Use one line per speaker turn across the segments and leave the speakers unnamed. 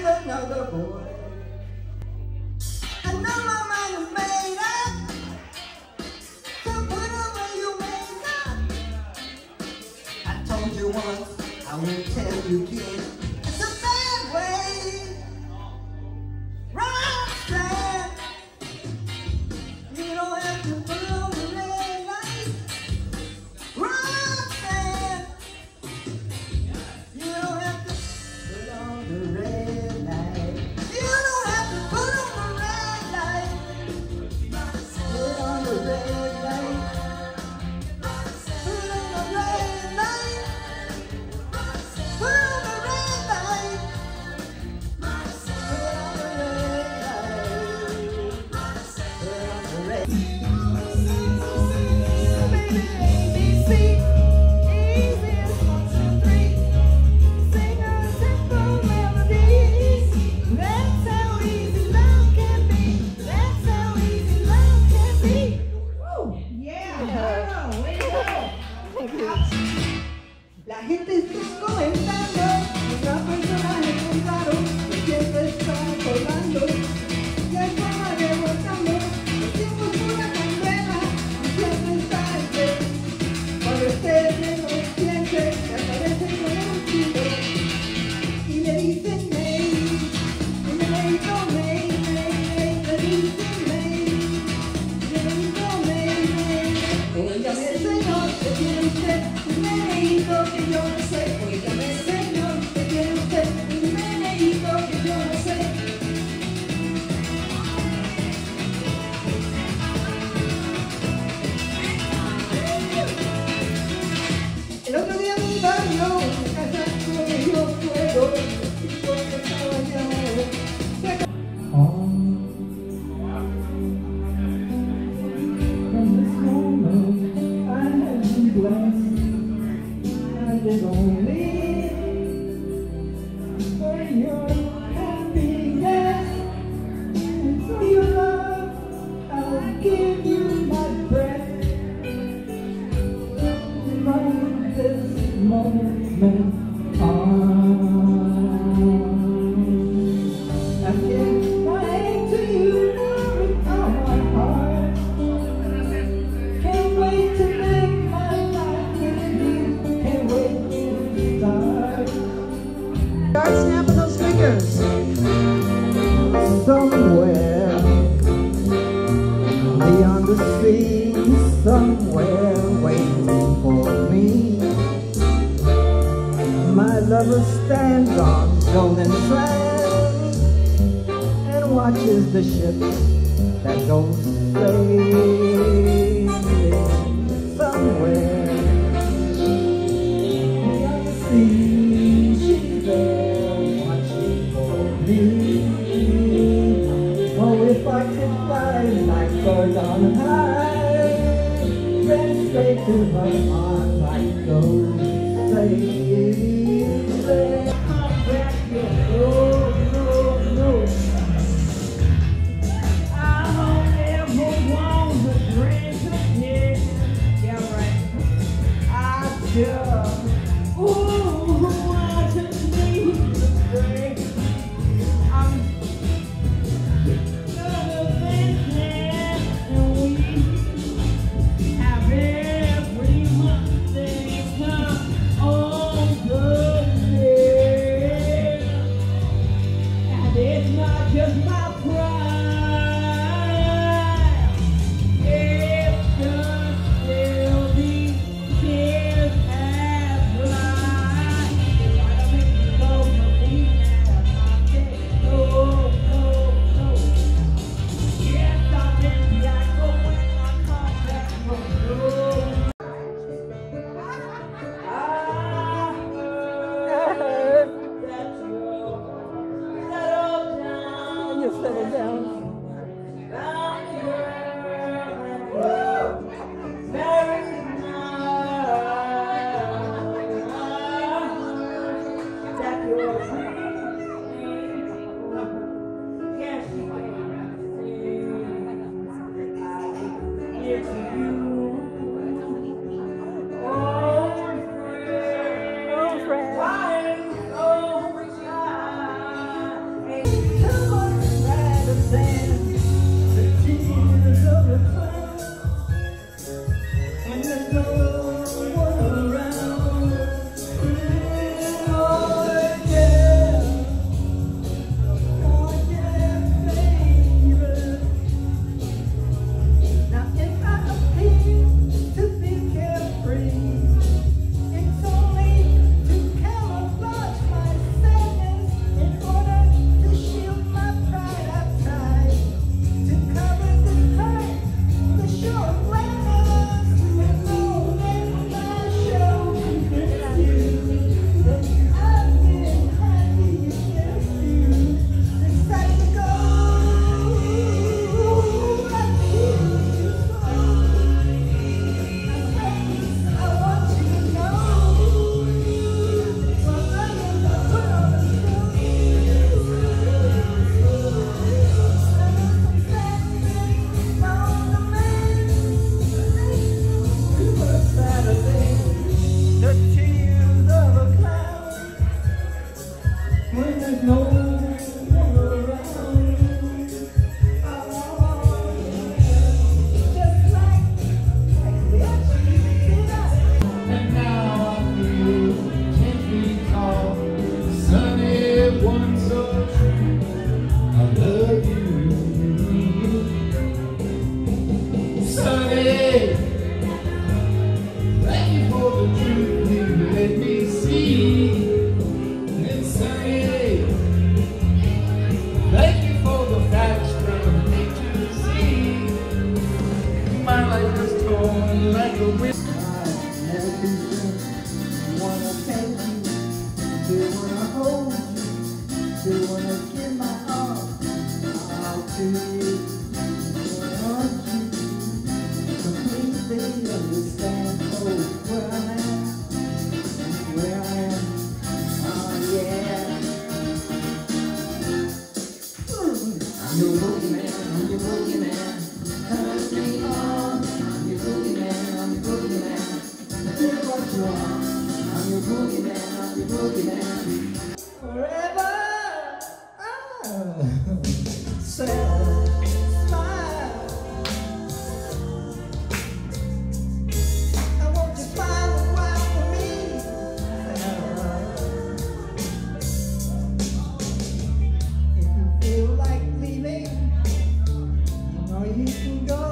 with another boy. I know my mind is made up, so put away your makeup. I told you once, I won't tell you again. It's a bad way. Roxanne, you don't have to put on the red light. Roxanne, you don't have to put on the red light. You don't have to put on the red light. Put on the red light. Put on the red light. Put on the red light. Put on the red light. Put on the red light. La gente está comentando, otra persona me contaron que siempre está colgando. Y hay forma de volcando, los tiempos una candela, y siempre está el que. Cuando ustedes menos piensen, que aparece con un tiro. Y le dicen May, y me dijo May, May, May, le dicen May, y le dijo May, May. Óigame, señor, que tiene usted un meneíto que yo no sé. Óigame, señor, que tiene usted un meneíto que yo no sé. El otro día en mi barrio, en casa donde yo puedo, y porque estaba llamado. From this moment, I have been blessed. I live only for your happiness and for your love. I will give you my breath. From this moment on, I give my hand to you with all my heart. Can't wait to live my life with you. Can't wait to start. Start snapping those fingers. Somewhere beyond the sea, somewhere waiting for me. My lover stands on golden sands and watches the ships that go sailing somewhere beyond the sea. She's there watching for me. Oh, if I could fly like birds on high, then straight to her arms I'd go sailing. Come back here, no, no, no. I don't ever want to drink again. Yeah, right. I just, ooh, I just need a drink. I'm gonna visit and we have every month they come on the day. no one around. Oh yeah, baby. Now if I appear to be carefree, it's only to camouflage my sadness in order to shield my pride. I've tried to cover the hurt, the show of gladness, with no name I show that I've been happy against you. It's time to go. I feel you so. I want you to know. Well, I'm gonna put on a show. The tears of a cloud when there's no one around. Just like
And now I feel 10 feet tall, sunny, one so true. I love you, sunny. Thank you for the truth you let me see. And sunny, thank you for the facts from A to Z. My life is torn like a wind.
never too soon. Wanna take you, still wanna hold you, still wanna give my all to you. Want you completely understand where I'm at, where I am. Oh yeah. I'm your boogeyman, I'm your boogeyman. Turn me on. I'm your boogeyman, I'm your boogeyman. Think what you are. I'm your boogeyman, I'm your boogeyman. Forever. Sad smile. I want you to smile a while for me. If you feel like leaving, you know you can go.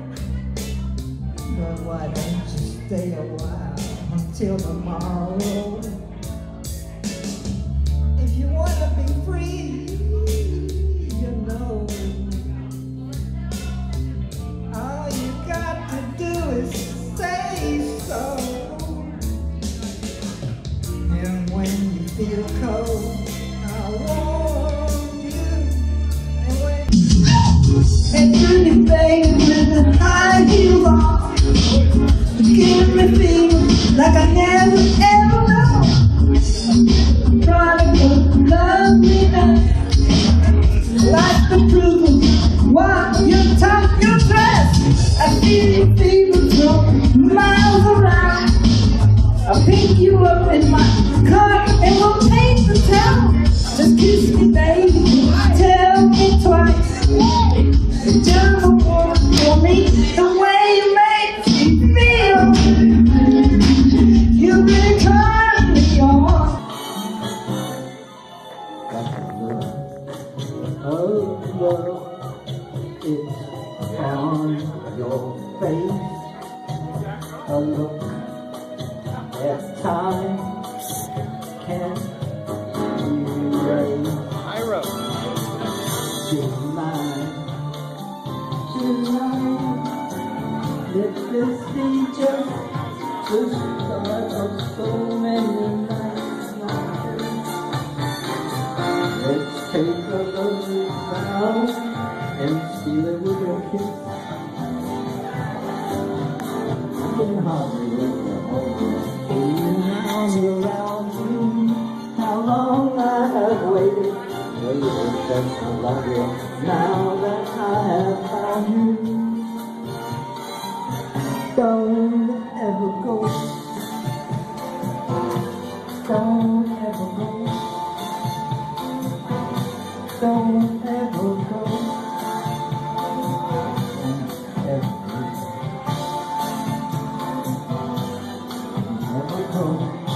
But why don't you stay a while until tomorrow? If you wanna be free, you know, all you got to do is say so. And when you feel cold, I'll warm you. And when pretty baby with the high heels on, give me feelings like I never ever know. Prodigal, love me now, like the proof while you talk your dress. I feel your fever from miles around. I'll pick you up in my car and we'll take the town. Just kiss me, baby, tell me twice. Just a word for me, the way you make me feel. You really turn me on. Oh, love, it's on your face. A look at time can't erase. Tonight, let this be just the start of so many nights like this. Let's take a lovely vow and seal it with your kiss. I can hardly wait to hold you, feeling around you. How long I have waited, just so longer. Now that I have found you, don't ever go. Don't ever go. Don't ever go.
home.